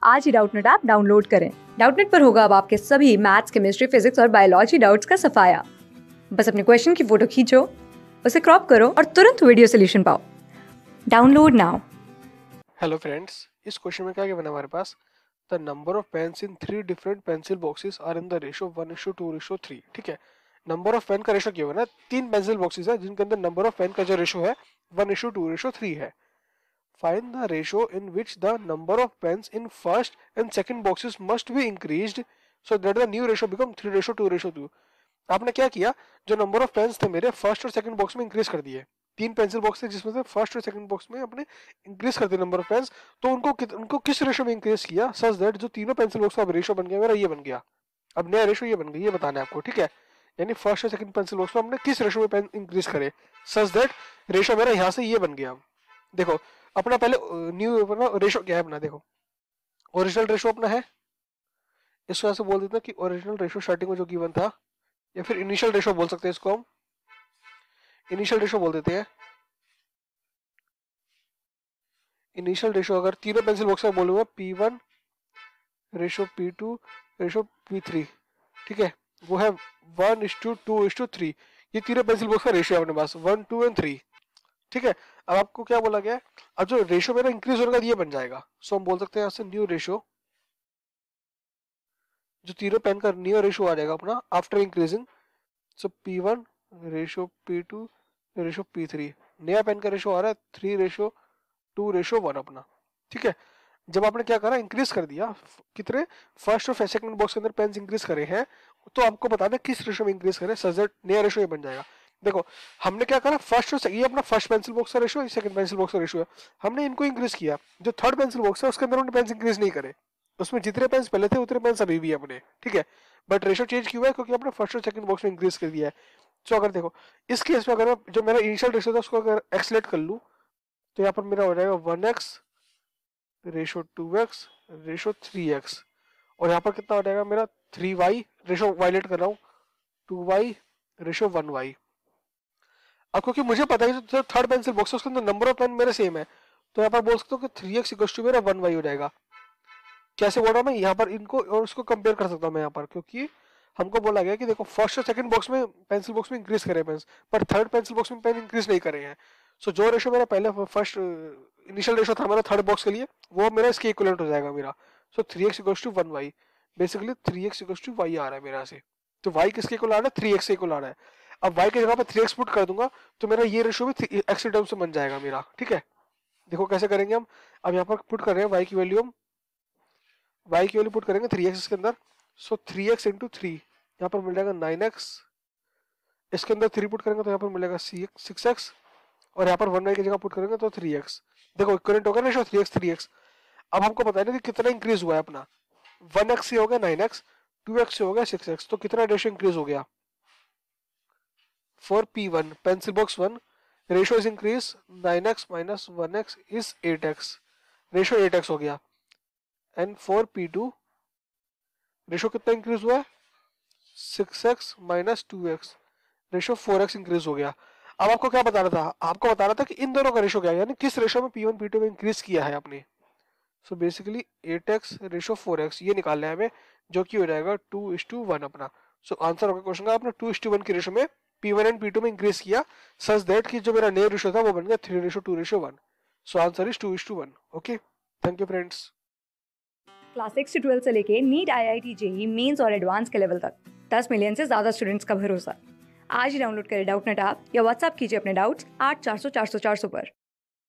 आज ही Doubtnut app download करें। डाउटनट पर होगा अब आपके सभी मैथ्स, केमिस्ट्री, फिजिक्स और बायोलॉजी डाउट्स का सफाया। बस अपने क्वेश्चन की फोटो खींचो, उसे क्रॉप करो और तुरंत वीडियो सोल्यूशन पाओ। Download now. हेलो फ्रेंड्स, इस क्वेश्चन में क्या गिवन है हमारे पास? The number of pens in 3 different pencil boxes are in the ratio 1:2:3। ठीक है, नंबर ऑफ पेन का रेशियो क्या होगा ना, 3 पेंसिल बॉक्सेस है जिनके अंदर नंबर ऑफ पेन का जो रेशियो है 1:2:3 है। Find the ratio in which the number of pens in first and second boxes must be increased so that the new ratio become 3:2:2। आपने क्या किया, जो नंबर ऑफ पेन्स थे मेरे फर्स्ट और सेकंड बॉक्स में इंक्रीज कर दिए। 3 पेंसिल बॉक्स थे जिसमें से फर्स्ट और सेकंड बॉक्स में अपने इंक्रीज कर दिए नंबर ऑफ पेन्स। तो उनको किस रेशो में इंक्रीज किया सच दैट जो तीनों पेंसिल बॉक्स का अब रेशो बन गया मेरा ये बन गया। अब नया रेशो ये बन गया, ये बताना है आपको। ठीक है, यानी फर्स्ट और सेकंड पेंसिल बॉक्स में हमने किस रेशो में पेन इंक्रीज करे सच दैट रेशो मेरा यहाँ से ये बन गया। देखो अपना पहले न्यू अपना रेशो क्या है अपना, देखो ओरिजिनल रेशो अपना है, इसको ऐसे बोल देते हैं कि ओरिजिनल रेशो स्टार्टिंग में जो गिवन था, या फिर इनिशियल रेशो बोल सकते हैं इसको हम, इनिशियल रेशो बोल देते हैं। इनिशियल रेशो अगर तीनों पेंसिल बॉक्स में बोलूंगा P1 ratio P2 ratio P3, ठीक है, वो है 1:2:3। ये तीनों पेंसिल बॉक्स का रेशियो है अपने पास 1, 2 एंड 3। ठीक है, अब आपको क्या बोला गया है, अब जो रेशो मेरा इंक्रीज होगा ये बन जाएगा। सो हम बोल सकते हैं यहाँ से न्यू रेशो, जो तीनों पेन का न्यू रेशो आ जाएगा अपना after increasing. So P1 ratio P2 ratio P3, नया पेन का रेशो आ रहा है 3:2:1 अपना। ठीक है, जब आपने क्या करा, इंक्रीज कर दिया, कितने फर्स्ट और सेकंड बॉक्स के अंदर पेन्स इंक्रीज करे हैं, तो आपको बताना किस रेशो में इंक्रीज करें सच दैट नया रेशो ये बन जाएगा। देखो हमने क्या करा, फर्स्ट और ये अपना फर्स्ट पेंसिल बॉक्स का रेशो, सेकंड पेंसिल बॉक्स का रेशो है, हमने इनको इंक्रीज किया। जो थर्ड पेंसिल बॉक्स है उसके अंदर उन्होंने पेन्स इंक्रीज नहीं करे, उसमें जितने पेन्स पहले थे उतने पेन्स अभी भी है अपने। ठीक है, बट रेशो चेंज क्यों है, क्योंकि आपने फर्स्ट और सेकंड बॉक्स में इंक्रीज कर दिया है। तो अगर देखो इस केस में अगर मैं जो मेरा इनिशियल रेशो था उसको अगर एक्सलेट कर लूँ, तो यहाँ पर मेरा हो जाएगा 1x ratio 2x ratio 3x, और यहाँ पर कितना हो जाएगा मेरा 3y रेशो वायलेट कर रहा हूँ 2y रेशो 1y। अब क्योंकि मुझे पता है जो थर्ड पेंसिल बॉक्स है उसके अंदर नंबर ऑफ पेन मेरे सेम है, तो यहाँ पर बोल सकता हूँ कि 3x इक्वल टू मेरा 1y हो जाएगा। कैसे बोल रहा हूँ मैं, यहाँ पर इनको और उसको कंपेयर कर सकता हूँ मैं यहाँ पर, क्योंकि हमको बोला गया कि देखो फर्स्ट और सेकंड बॉक्स में पेंसिल बॉक्स में इंक्रीज करे पेन्स, पर थर्ड पेंसिल बॉक्स में पेन इंक्रीज नहीं करे हैं। सो जो रेशो मेरा पहले फर्स्ट इनिशियल रेशो था मेरा थर्ड बॉक्स के लिए, वो मेरा इसके इक्वलेंट हो जाएगा मेरा। So 3x equal to 1y, basically 3x equal to y आ रहा है मेरा से। तो y किसके इक्वल आ रहा है, 3x के इक्वल आ रहा है। अब y की जगह पर 3x पुट कर दूंगा तो मेरा ये रेशो भी x के टर्म से बन जाएगा मेरा। ठीक है, देखो कैसे करेंगे हम। अब यहाँ पर पुट कर रहे हैं y की वैल्यू, हम y की वैल्यू पुट करेंगे 3x इसके अंदर। सो 3x इंटू 3 यहाँ पर मिल जाएगा 9x, इसके अंदर 3 पुट करेंगे तो यहाँ पर मिलेगा 6x, और यहाँ पर 1y की जगह पुट करेंगे तो 3x। देखो इक्विवेलेंट होगा रेशो 3x 3x। अब हमको पता है ना कि कितना इंक्रीज हुआ है अपना, 1x से हो गया 9x, 2x से हो गया 6x, तो कितना रेशो इंक्रीज हो गया। For P1 pencil box 1 ratio is increase 9x minus 1x is 8x, ratio 8x हो गया। एंड फॉर P2 रेशो कितना इंक्रीज हुआ है, 6x minus 2x, ratio 4x increase हो गया। अब आपको क्या बता रहा था, आपको बता रहा था कि इन दोनों का रेशो क्या है, यानी किस रेशो में P1 P2 में इंक्रीज किया है आपने। So basically 8x ratio 4x ये निकालना है हमें, जो कि हो जाएगा 2:1 अपना। सो आंसर होगा क्वेश्चन का, आपने 2:1 की रेशो में P1 एंड P2 में इंक्रीज किया सच दैट कि जो मेरा नया रेशो था वो बन गया 3:2:1। So answer is 2:1। Okay, thank you friends. Class 6 से 12 से लेके नीट, IIT, जेईई मेंस और एडवांस के लेवल तक 10 मिलियन से ज्यादा स्टूडेंट्स का भरोसा। आज ही डाउनलोड करें डाउटनट ऐप या व्हाट्सएप कीजिए अपने डाउट्स 8400 400 400 पर।